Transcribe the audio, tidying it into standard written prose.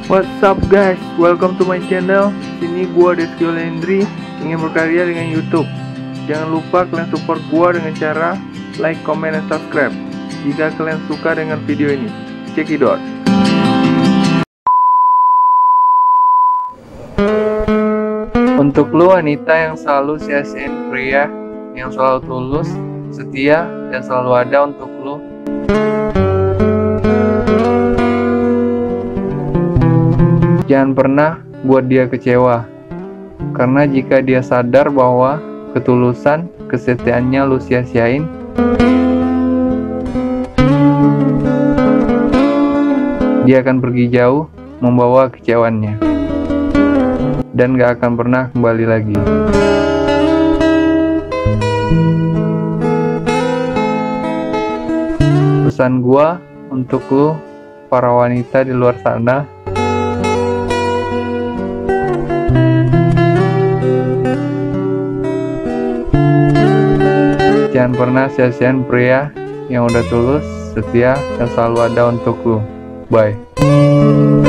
What's up guys, welcome to my channel. Sini gua Deski Olendri ingin berkarya dengan YouTube. Jangan lupa kalian support gua dengan cara like, comment, dan subscribe. Jika kalian suka dengan video ini, check it out. Untuk lu wanita yang selalu sia-siain pria yang selalu tulus, setia, dan selalu ada untuk lu. Jangan pernah buat dia kecewa, karena jika dia sadar bahwa ketulusan, kesetiaannya lu sia-siain, dia akan pergi jauh membawa kecewaannya, dan gak akan pernah kembali lagi. Pesan gua untuk lu, para wanita di luar sana, jangan pernah sia-siain pria yang udah tulus, setia, dan selalu ada untuk lu. Bye.